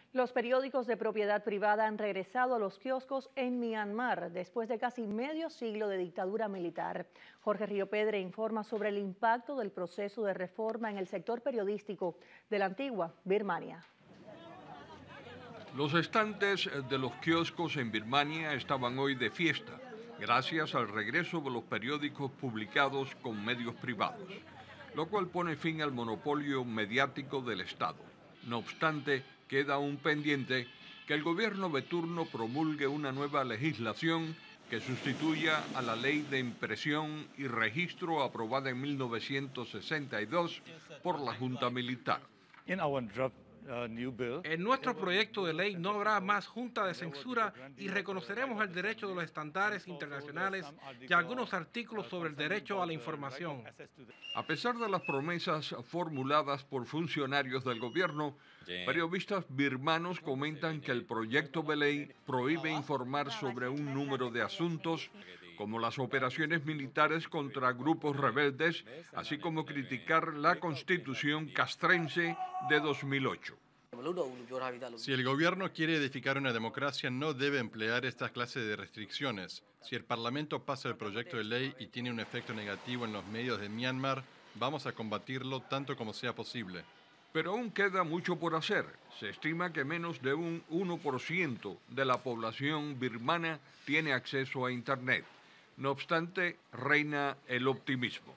Los periódicos de propiedad privada han regresado a los kioscos en Myanmar después de casi medio siglo de dictadura militar. Jorge Riopedre informa sobre el impacto del proceso de reforma en el sector periodístico de la antigua Birmania. Los estantes de los kioscos en Birmania estaban hoy de fiesta, gracias al regreso de los periódicos publicados con medios privados, lo cual pone fin al monopolio mediático del Estado. No obstante, queda aún pendiente que el gobierno de turno promulgue una nueva legislación que sustituya a la ley de impresión y registro aprobada en 1962 por la Junta Militar. En nuestro proyecto de ley no habrá más junta de censura y reconoceremos el derecho de los estándares internacionales y algunos artículos sobre el derecho a la información. A pesar de las promesas formuladas por funcionarios del gobierno, periodistas birmanos comentan que el proyecto de ley prohíbe informar sobre un número de asuntos como las operaciones militares contra grupos rebeldes, así como criticar la Constitución castrense de 2008. Si el gobierno quiere edificar una democracia, no debe emplear esta clase de restricciones. Si el Parlamento pasa el proyecto de ley y tiene un efecto negativo en los medios de Myanmar, vamos a combatirlo tanto como sea posible. Pero aún queda mucho por hacer. Se estima que menos de un 1% de la población birmana tiene acceso a Internet. No obstante, reina el optimismo.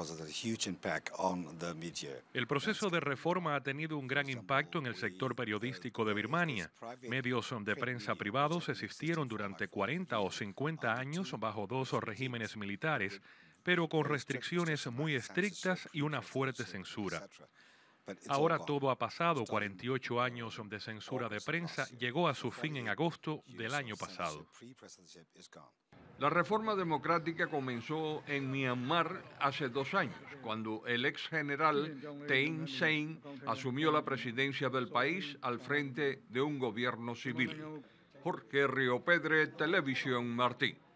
El proceso de reforma ha tenido un gran impacto en el sector periodístico de Birmania. Medios de prensa privados existieron durante 40 o 50 años bajo dos regímenes militares, pero con restricciones muy estrictas y una fuerte censura. Ahora todo ha pasado, 48 años de censura de prensa llegó a su fin en agosto del año pasado. La reforma democrática comenzó en Myanmar hace 2 años, cuando el ex general Thein Sein asumió la presidencia del país al frente de un gobierno civil. Jorge Riopedre, Televisión Martí.